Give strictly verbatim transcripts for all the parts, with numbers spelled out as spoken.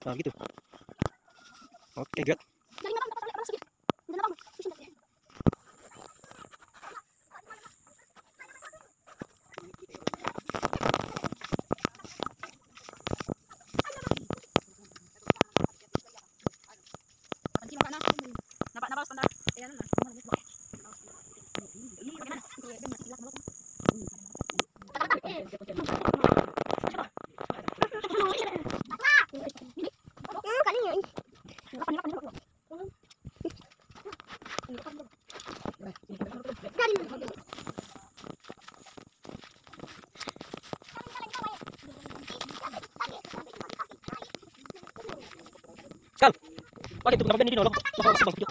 Nah, gitu. Oke, good. Kal, oke itu kenapa ini nolong? Bang video.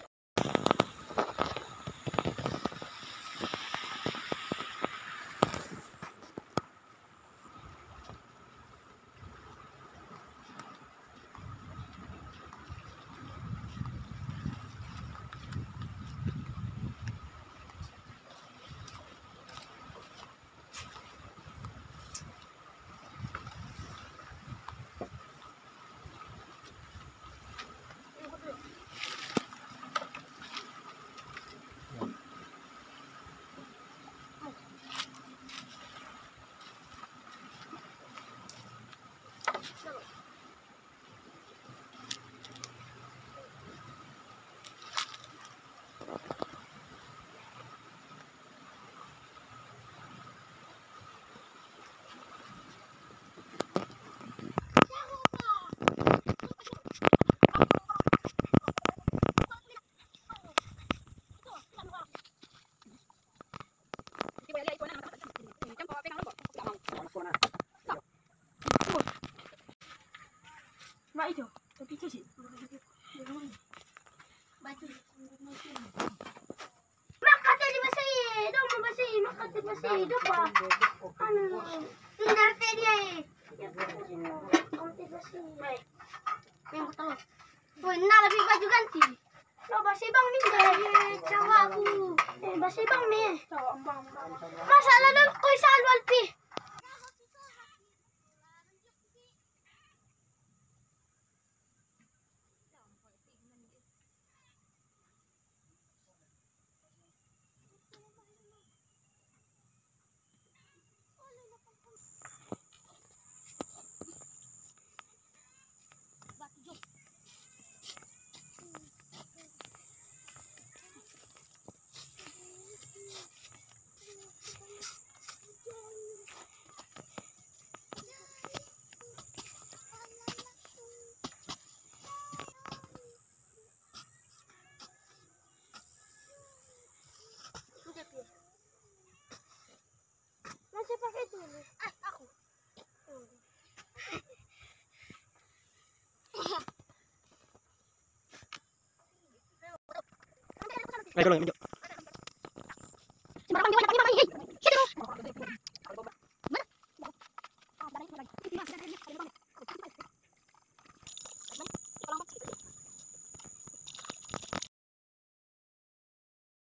Mak itu, tapi itu sih. Baju. Mak kata di masih, dong mau masih, mak kata di masih, dong apa? Anu, tinggal teh dia. Ya, kata masih. Baik. Yang betul. Woi, nah lebih baju ganti. Lo basi bang nih dari cowok aku. Eh, basi bang nih. Masalah dong, koi salwal pi. Masih pakai itu nih. Ah, aku. Ayo, tolong,